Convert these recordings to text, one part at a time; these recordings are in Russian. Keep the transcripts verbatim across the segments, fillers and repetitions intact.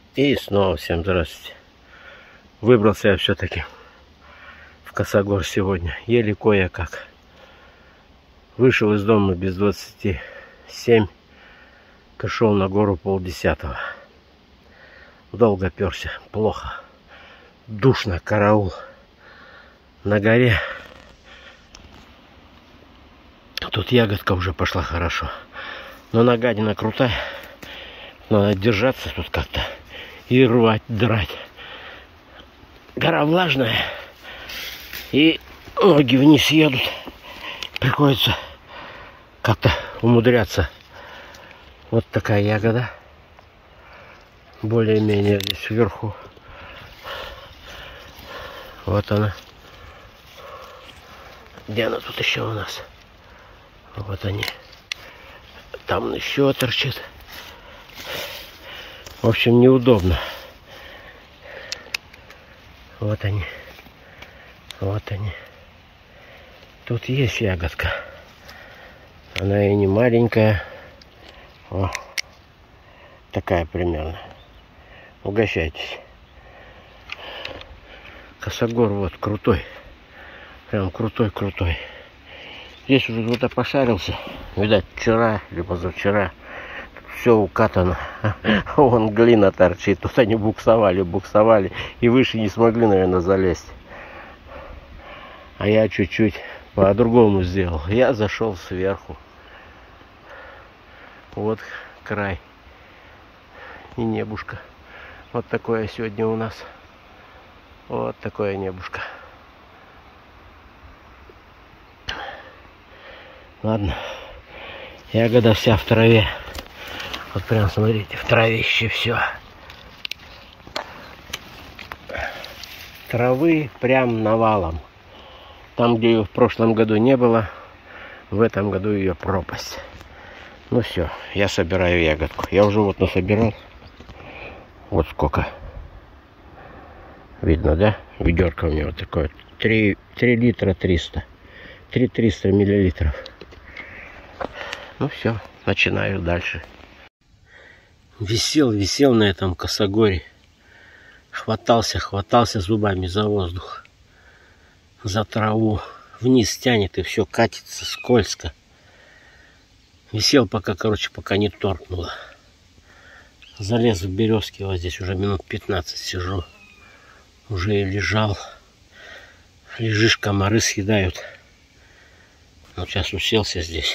И снова всем здравствуйте. Выбрался я все-таки в Косогор сегодня. Еле кое-как. Вышел из дома без двадцати семь. Пришел на гору полдесятого. Долго перся. Плохо. Душно, караул. На горе. Тут ягодка уже пошла хорошо. Но нагадина крутая. Надо держаться тут как-то. И рвать, драть. Гора влажная. И ноги вниз едут. Приходится как-то умудряться. Вот такая ягода. Более-менее здесь сверху. Вот она. Где она тут еще у нас? Вот они. Там еще торчит. В общем, неудобно. Вот они. Вот они. Тут есть ягодка. Она и не маленькая. О, такая примерно. Угощайтесь. Косогор вот крутой. Прям крутой-крутой. Здесь уже кто-то пошарился. Видать, вчера или позавчера. Все укатано. Вон глина торчит. Тут они буксовали, буксовали. И выше не смогли, наверное, залезть. А я чуть-чуть по-другому сделал. Я зашел сверху. Вот край. И небушка. Вот такое сегодня у нас. Вот такое небушка. Ладно. Ягода вся в траве. Вот прям смотрите, в травище все. Травы прям навалом. Там, где ее в прошлом году не было, в этом году ее пропасть. Ну все, я собираю ягодку. Я уже вот насобирал. Вот сколько. Видно, да? Ведерко у меня вот такое. три литра триста. три триста миллилитров. Ну все, начинаю дальше. Висел, висел на этом косогоре. Хватался, хватался зубами за воздух. За траву. Вниз тянет и все катится скользко. Висел пока, короче, пока не торкнуло. Залез в березки. Вот здесь уже минут пятнадцать сижу. Уже и лежал. Лежишь, комары съедают. Вот сейчас уселся здесь.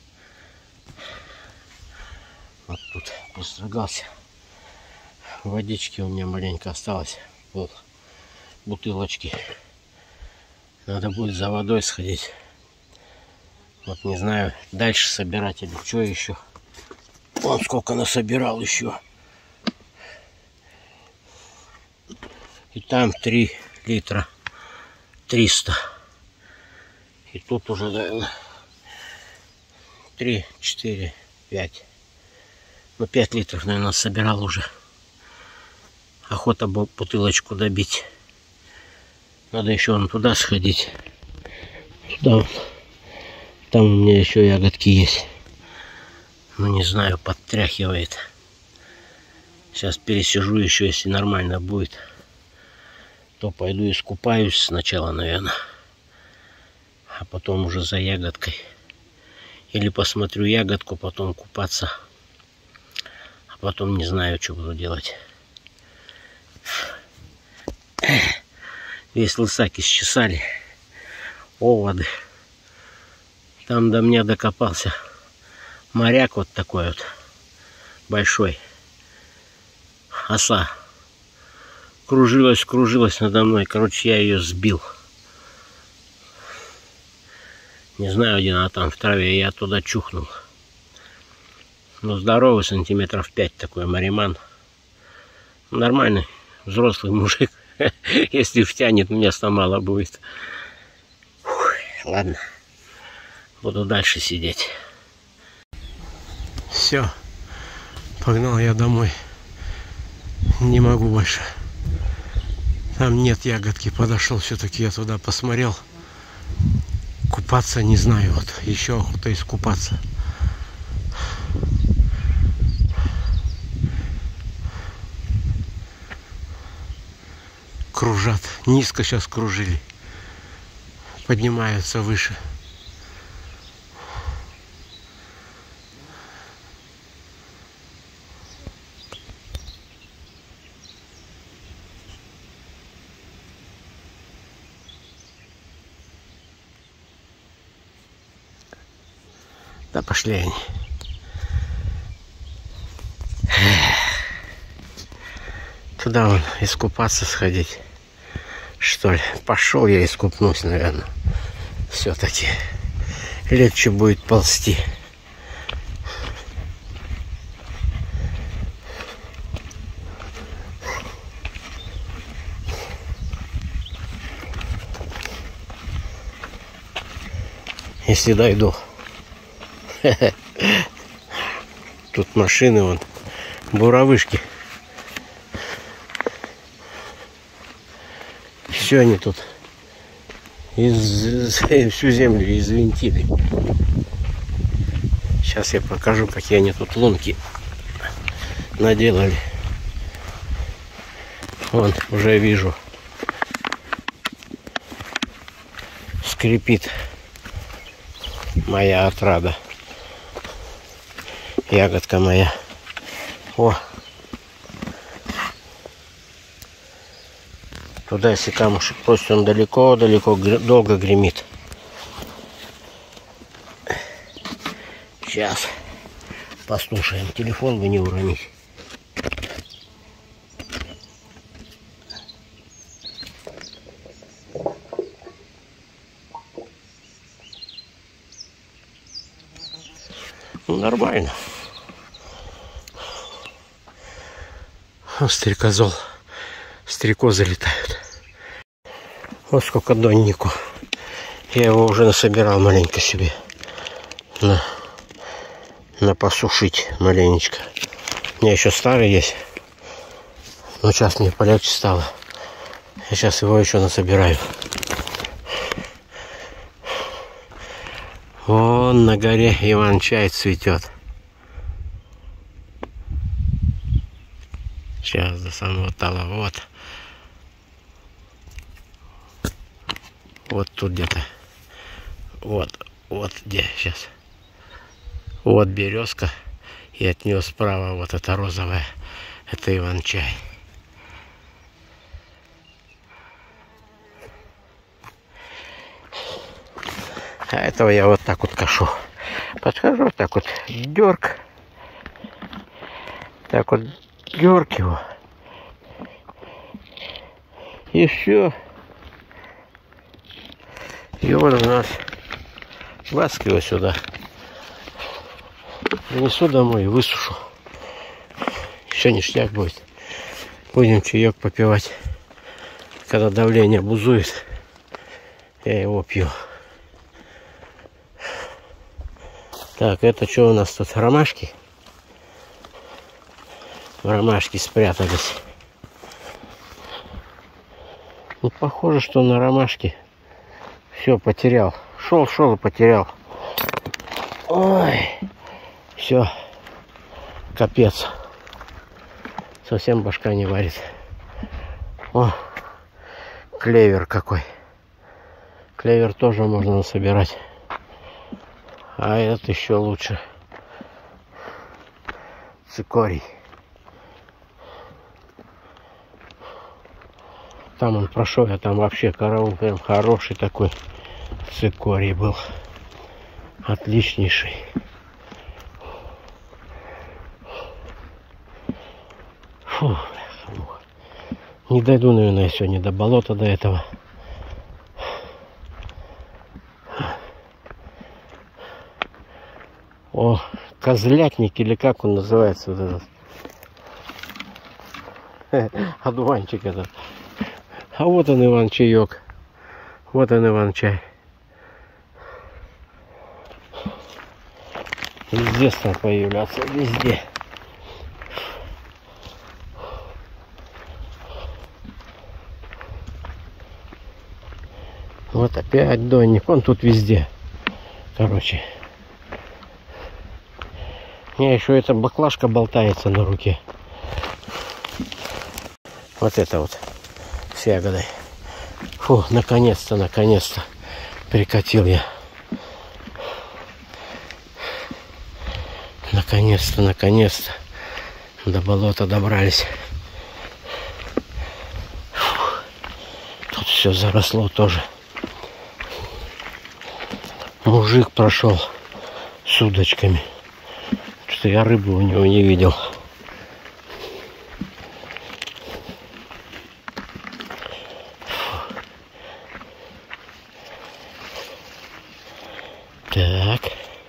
Вот тут построгался. Водички у меня маленько осталось. Пол бутылочки. Надо будет за водой сходить. Вот не знаю, дальше собирать или что еще. Вон сколько насобирал еще. И там три литра триста. И тут уже, наверное, три, четыре, пять. Ну, пять литров, наверное, собирал уже. Охота бутылочку добить. Надо еще вон туда сходить. Туда. Там у меня еще ягодки есть. Ну, не знаю, подтряхивает. Сейчас пересижу еще, если нормально будет. То пойду искупаюсь сначала, наверное. А потом уже за ягодкой. Или посмотрю ягодку, потом купаться. А потом не знаю, что буду делать. Весь лысак исчесали. Оводы. Там до меня докопался моряк вот такой вот. Большой. Оса. Кружилась, кружилась надо мной. Короче, я ее сбил. Не знаю, где она там в траве. Я туда чухнул. Ну, здоровый, сантиметров пять такой мариман. Нормальный, взрослый мужик. Если втянет, места мало будет. Фух, ладно. Буду дальше сидеть. Все. Погнал я домой. Не могу больше. Там нет ягодки. Подошел все-таки я туда, посмотрел. Купаться не знаю. Вот еще охота искупаться. кружат. Низко сейчас кружили. Поднимаются выше. Да пошли они. Туда вон искупаться сходить, что ли. Пошел я искупнусь, наверное. Все-таки легче будет ползти. Если дойду. Тут машины вон, буровышки. Все они тут из, всю землю извинтили. Сейчас я покажу, какие они тут лунки наделали. Вон, уже вижу. Скрипит моя отрада. Ягодка моя. О! Туда, если камушек просит, он далеко-далеко, долго гремит. Сейчас послушаем. Телефон бы не уронить. Ну, нормально. Стрекозол. Стрекозы летают. Вот сколько доннику. Я его уже насобирал маленько себе. На, на посушить маленечко. У меня еще старый есть. Но сейчас мне полегче стало. Я сейчас его еще насобираю. Вон на горе иван-чай цветет. Сейчас до самого тала. Вот. Вот тут где-то. Вот. Вот где сейчас. Вот березка. И от нее справа вот эта розовая. Это иван-чай. А этого я вот так вот кашу. Подхожу, вот так вот дерг. Так вот дерг его. И все. И вот у нас баски его сюда. Принесу домой и высушу. Еще ништяк будет. Будем чаек попивать. Когда давление бузует, я его пью. Так, это что у нас тут? Ромашки? Ромашки спрятались. Ну, похоже, что на ромашке все потерял. Шел, шел и потерял. Ой, все, капец. Совсем башка не варит. О, клевер какой. Клевер тоже можно собирать. А этот еще лучше. Цикорий. Там он прошел, а там вообще караул прям хороший такой. Цикорий был. Отличнейший. Фу. Не дойду, наверное, сегодня до болота, до этого. О, козлятник, или как он называется, вот этот одуванчик этот. А вот он, иван-чаек. Вот он, иван-чай. Везде стал появляться, везде. Вот опять донник, он тут везде. Короче. У меня еще эта баклажка болтается на руке. Вот это вот. с ягодой. Фу, наконец-то, наконец-то прикатил я. Наконец-то, наконец-то до болота добрались. Фу, тут все заросло тоже. Мужик прошел с удочками. Что я рыбу у него не видел. Так.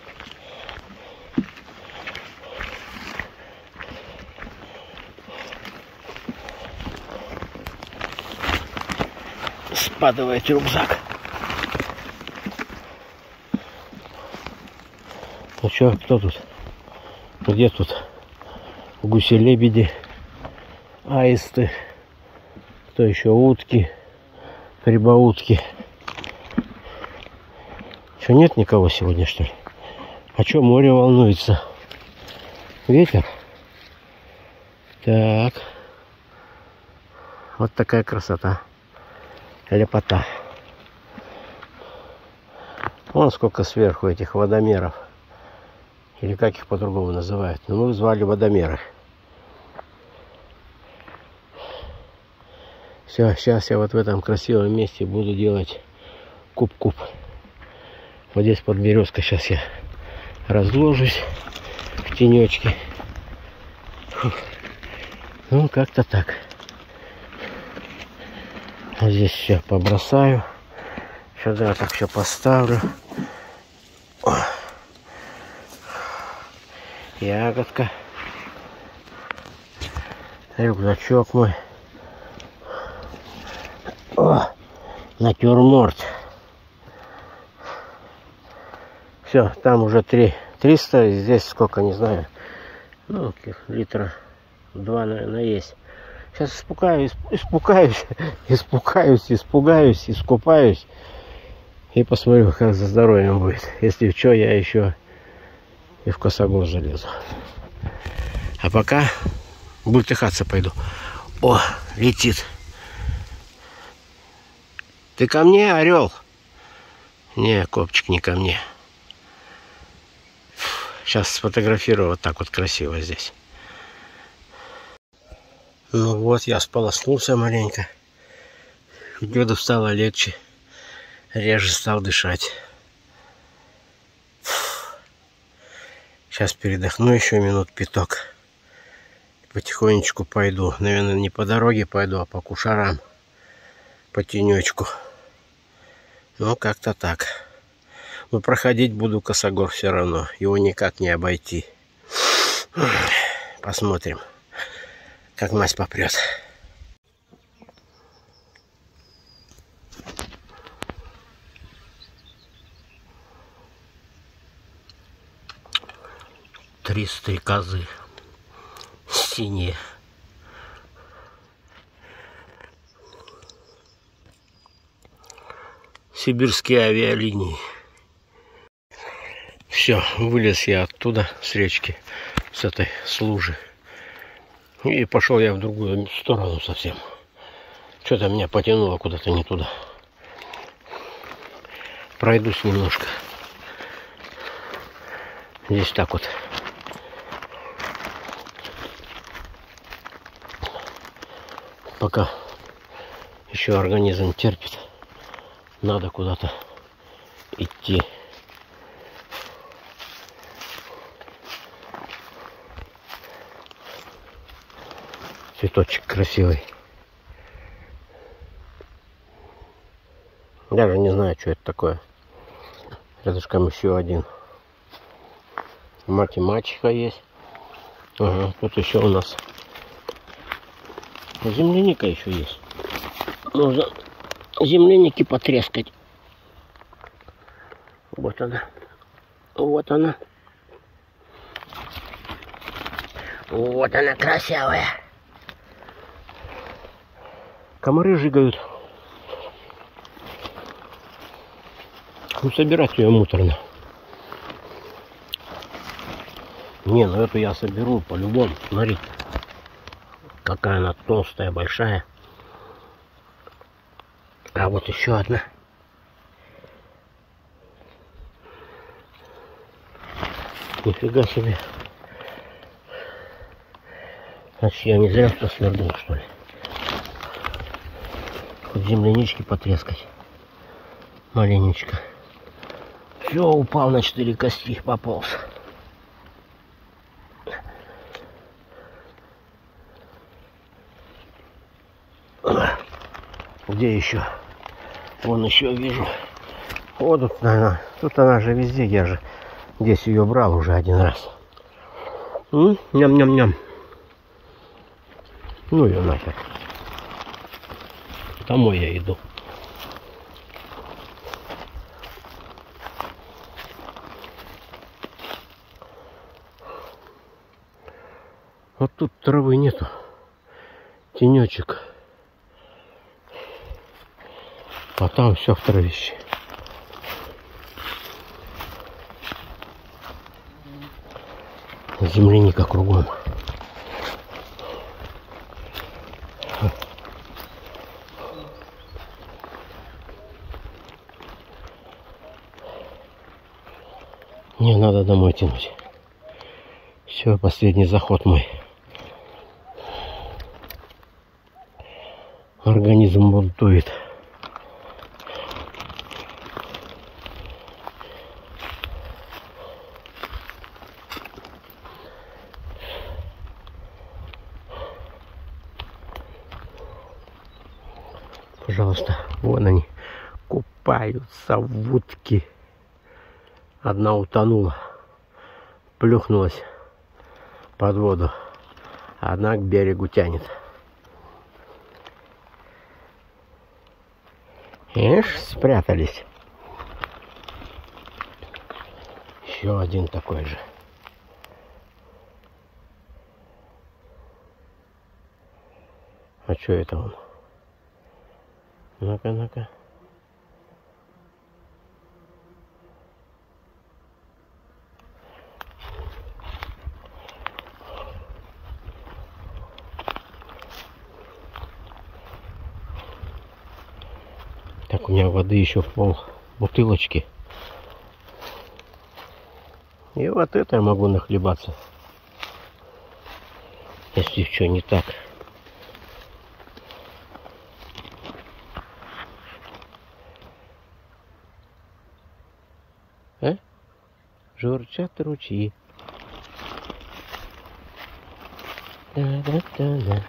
Спадывает рюкзак. Ну что, кто тут? Где тут? Гуси-лебеди, аисты, кто еще? Утки, рыбоутки. Что, нет никого сегодня, что ли? А что, море волнуется? Ветер? Так. Вот такая красота. Лепота. Вон сколько сверху этих водомеров. Или как их по-другому называют. Но мы звали водомеры. Все, сейчас я вот в этом красивом месте буду делать куб-куб. Вот здесь под березкой сейчас я разложусь в тенечке. Фух. Ну, как-то так. А здесь все побросаю. Сюда так все поставлю. О. Ягодка. Рюкзачок мой. О, натюрморт. Все, там уже три триста, здесь сколько, не знаю. Ну, литра два, наверное, есть. Сейчас испугаюсь, испугаюсь, испугаюсь, испугаюсь, искупаюсь. И посмотрю, как за здоровьем будет. Если что, я еще и в косогор залезу. А пока бултыхаться пойду. О, летит. Ты ко мне, орел? Не, копчик, не ко мне. Сейчас сфотографирую вот так вот красиво здесь. Ну вот, я сполоснулся маленько. Деду стало легче. Реже стал дышать. Сейчас передохну еще минут пяток. Потихонечку пойду. Наверное, не по дороге пойду, а по кушарам. По тенечку. Ну, как-то так. Но проходить буду косогор все равно. Его никак не обойти. Посмотрим, как мазь попрет. Три стрекозы синие. Сибирские авиалинии. Все, вылез я оттуда, с речки, с этой с лужи. И пошел я в другую сторону совсем. Что-то меня потянуло куда-то не туда. Пройдусь немножко. Здесь так вот. Пока еще организм терпит, надо куда-то идти. Цветочек красивый. Даже не знаю, что это такое. Рядышком еще один. Мать и мачеха есть. Ага, тут еще у нас земляника еще есть. Можно земляники потрескать. Вот она. Вот она. Вот она красивая. Комары жигают. Ну, собирать ее муторно. Не, ну эту я соберу по-любому. Смотри, какая она толстая, большая. А вот еще одна. Нифига себе. Значит, я не зря что свернул, что ли. Хоть землянички потрескать. Маленечко. Все, упал на четыре кости, пополз. Где еще? Вон еще вижу. Вот тут, наверное, тут она же везде, я же здесь ее брал уже один раз. Ням-ням-ням. Ну ее нахер. Домой я иду. Вот тут травы нету. Тенечек. А там все в травище. Земляника кругом. Мне надо домой тянуть. Все, последний заход мой. Организм бунтует. Пожалуйста, вон они купаются в утке. Одна утонула, плюхнулась под воду, одна к берегу тянет. Ишь, спрятались. Еще один такой же. А что это он? Ну-ка, ну-ка. Так, у меня воды еще в пол бутылочки. И вот это я могу нахлебаться. Если что не так. А? Журчат ручьи. Да-да-да-да.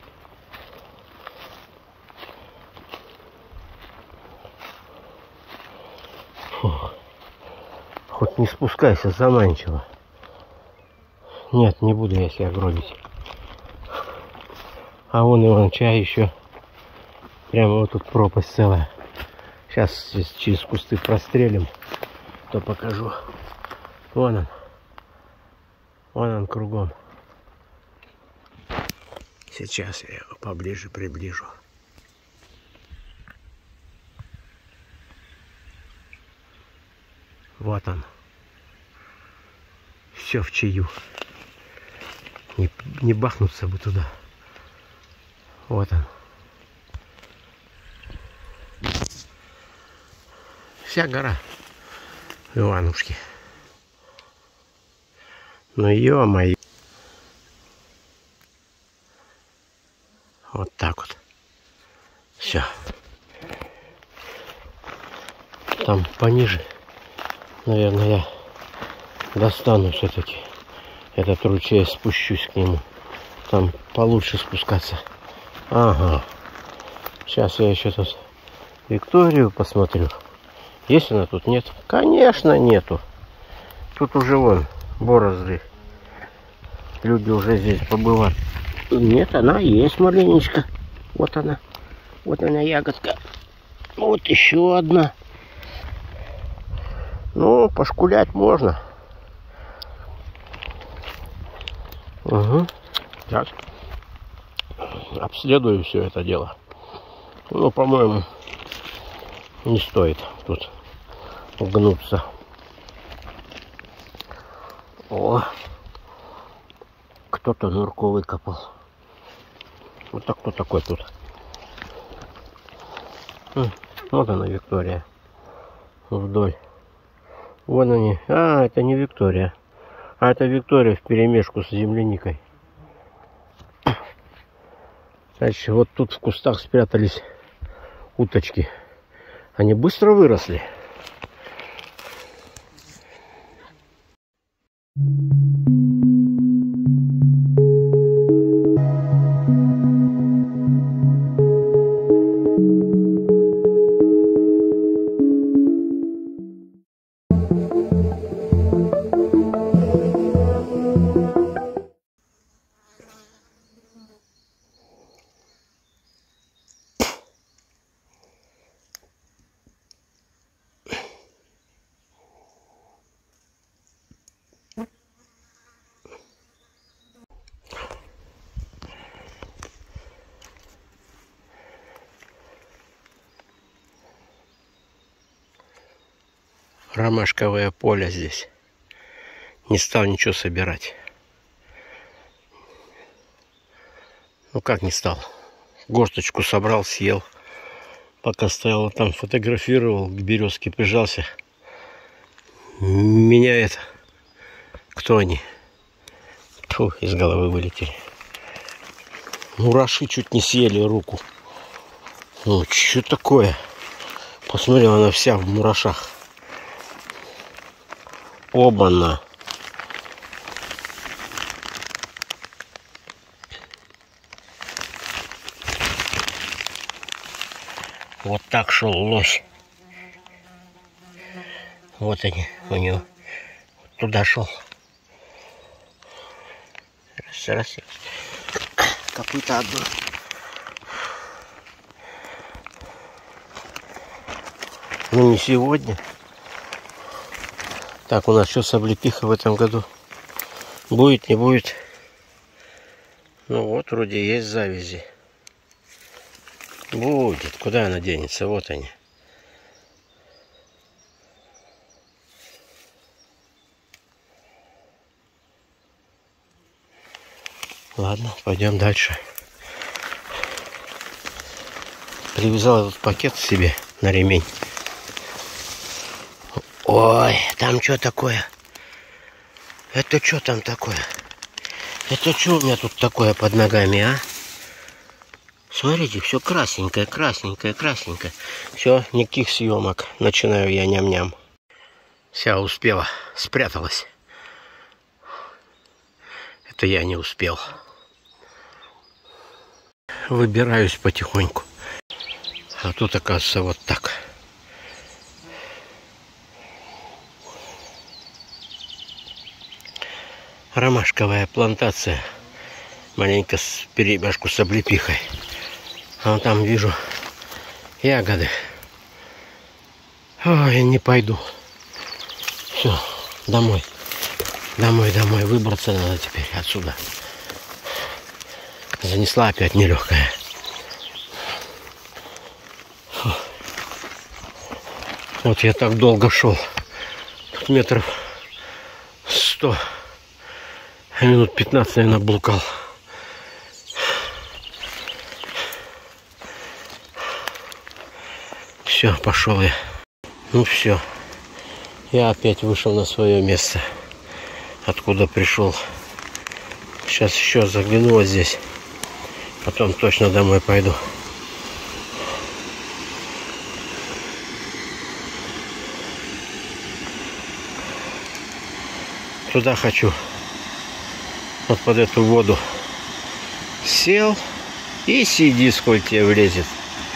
Фух. Хоть не спускайся, заманчиво. Нет, не буду я себя гробить. А вон Иван-чай еще. Прямо вот тут пропасть целая. Сейчас здесь через кусты прострелим, то покажу. Вон он. Вон он кругом. Сейчас я его поближе приближу. Вот он. Все в чаю. Не, не бахнуться бы туда. Вот он. Вся гора в Иванушке. Ну ё-моё. Вот так вот. Все. Там пониже. Наверное, я достану все-таки этот ручей, спущусь к нему. Там получше спускаться. Ага. Сейчас я еще тут Викторию посмотрю. Есть она тут? Нет? Конечно, нету. Тут уже вон борозды. Люди уже здесь побывали. Нет, она есть маленечко. Вот она. Вот она ягодка. Вот еще одна. Ну, пошкулять можно. Угу. Так. Обследую все это дело. Ну, по-моему, не стоит тут гнуться. О, кто-то нырку выкопал. Вот так, кто такой тут? Вот она, Виктория. Вдоль. Вон они. А, это не Виктория. А это Виктория вперемешку с земляникой. Дальше вот тут в кустах спрятались уточки. Они быстро выросли. Ромашковое поле здесь. Не стал ничего собирать. Ну как не стал? Горсточку собрал, съел. Пока стоял там, фотографировал, к березке прижался. Меня это... Кто они? Фу, из головы вылетели. Мураши чуть не съели руку. Ну, что такое? Посмотри, она вся в мурашах. Оба-на. Вот так шел лось. Вот они у него. Туда шел. Раз, раз, раз. Какую-то одну. Ну не сегодня. Так, у нас что с облепихой в этом году? Будет, не будет? Ну вот, вроде есть завязи. Будет. Куда она денется? Вот они. Ладно, пойдем дальше. Привязал этот пакет себе на ремень. Ой, там что такое? Это что там такое? Это что у меня тут такое под ногами, а? Смотрите, все красненькое, красненькое, красненькое. Все, никаких съемок. Начинаю я ням-ням. Вся успела, спряталась. Это я не успел. Выбираюсь потихоньку. А тут, оказывается, вот так. Ромашковая плантация. Маленько с перемешку с облепихой. А вон там вижу ягоды. Ой, не пойду. Все, домой. Домой, домой. Выбраться надо теперь отсюда. Занесла опять нелегкая. Фу. Вот я так долго шел. Тут метров сто. Минут пятнадцать, наверное, блукал. Все, пошел я. Ну все. Я опять вышел на свое место, откуда пришел. Сейчас еще загляну вот здесь. Потом точно домой пойду. Туда хочу. Вот под эту воду. Сел и сиди, сколько тебе влезет.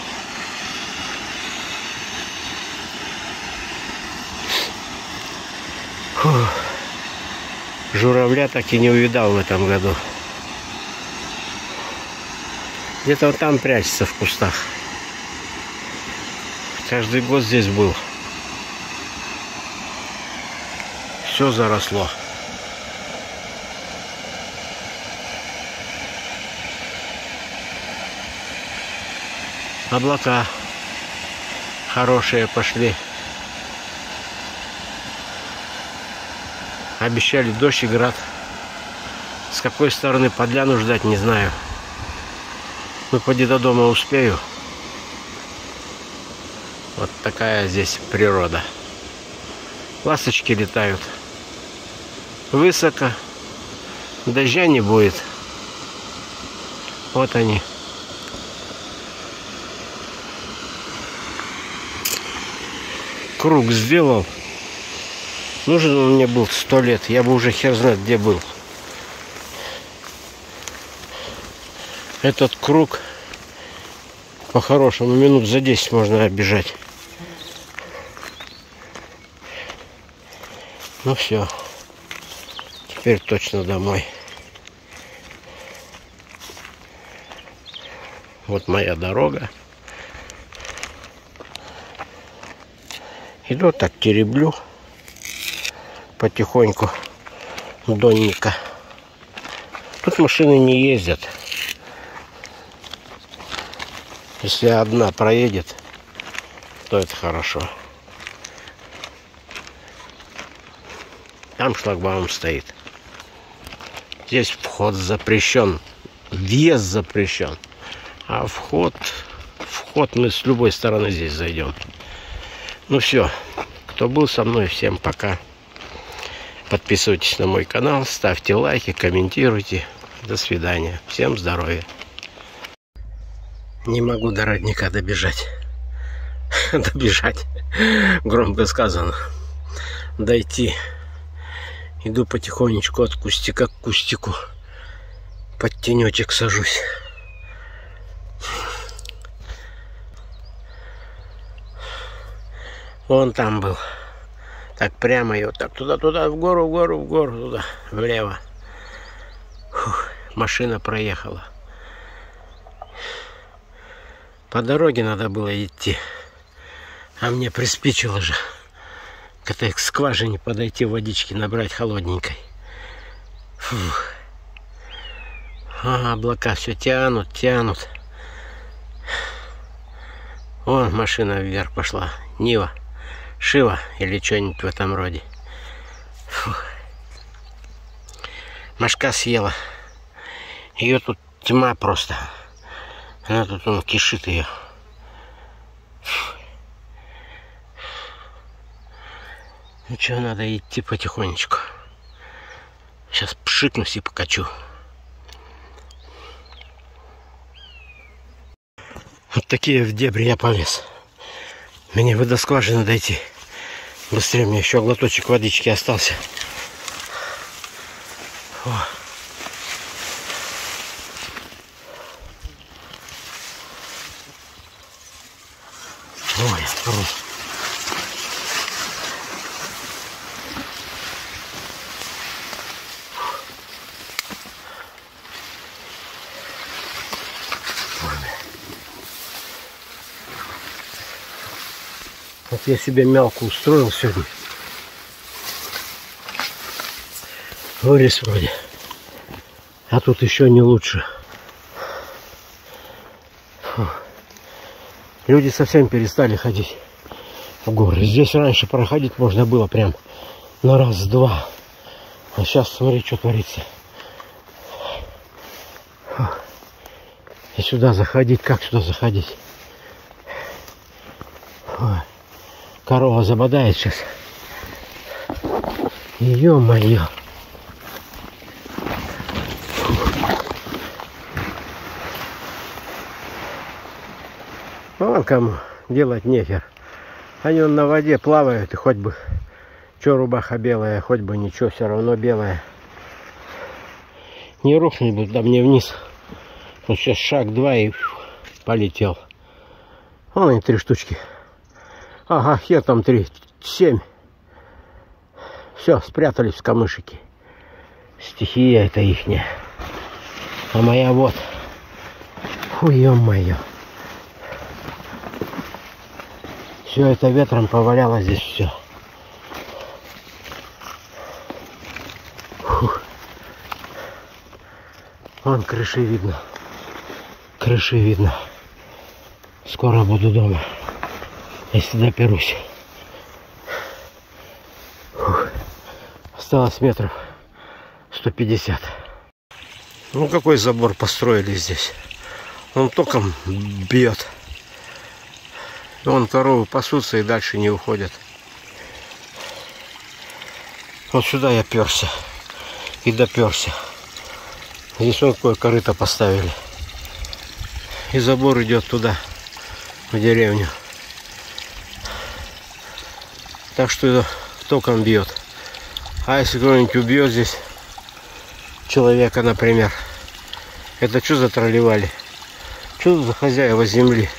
Фух. Журавля так и не увидал в этом году. Где-то вот там прячется в кустах. Каждый год здесь был. Все заросло. Облака хорошие пошли. Обещали дождь и град. С какой стороны подляну ждать, не знаю. Ну, поди до дома успею. Вот такая здесь природа. Ласточки летают высоко. Дождя не будет. Вот они. Круг сделал. Нужен он мне был сто лет. Я бы уже хер знает где был. Этот круг по-хорошему минут за десять можно оббежать. Ну все. Теперь точно домой. Вот моя дорога. Иду так, тереблю потихоньку донника. Тут машины не ездят. Если одна проедет, то это хорошо. Там шлагбаум стоит. Здесь вход запрещен. Въезд запрещен. А вход, вход мы с любой стороны здесь зайдем. Ну все. Кто был со мной, всем пока. Подписывайтесь на мой канал, ставьте лайки, комментируйте. До свидания. Всем здоровья. Не могу до родника добежать. Добежать. Громко сказано. Дойти. Иду потихонечку от кустика к кустику. Под тенечек сажусь. Вон там был. Так прямо и вот так туда-туда, в гору, в гору, в гору, туда, влево. Фух, машина проехала. По дороге надо было идти. А мне приспичило же к этой скважине подойти, водички набрать холодненькой. Фух. А, облака все тянут, тянут. Вон машина вверх пошла. Нива. Шива или что-нибудь в этом роде. Фух. Машка съела. Ее тут тьма просто. Она тут, он кишит ее. Ну что, надо идти потихонечку. Сейчас пшикнусь и покачу. Вот такие в дебри я полез. Мне бы до скважины дойти. Быстрее, мне еще глоточек водички остался. О. Ой, осторожно. Вот я себе мелко устроил сегодня. Вылез вроде. А тут еще не лучше. Фу. Люди совсем перестали ходить в горы. Здесь раньше проходить можно было прям на раз-два. А сейчас смотри, что творится. Фу. И сюда заходить, как сюда заходить? Фу. Корова забодает сейчас. Ё-моё. Вон кому делать нехер. Они вон на воде плавают, и хоть бы что рубаха белая, хоть бы ничего, все равно белая. Не рухнет бы да мне вниз. Вот сейчас шаг-два и полетел. Вон они три штучки. Ага, хер там три, семь. Все, спрятались в камышики. Стихия это ихняя. А моя вот. Фу, ё-моё. Все это ветром поваляло здесь все. Фух. Вон крыши видно. Крыши видно. Скоро буду дома. Если доберусь. Фух. Осталось метров сто пятьдесят. Ну какой забор построили здесь? Он током бьет. Вон коровы пасутся и дальше не уходят. Вот сюда я перся. И доперся. Здесь вот такое корыто поставили. И забор идет туда, в деревню. Так что током бьет. А если кто-нибудь убьет здесь человека, например, это что за тролливали? Что за хозяева земли?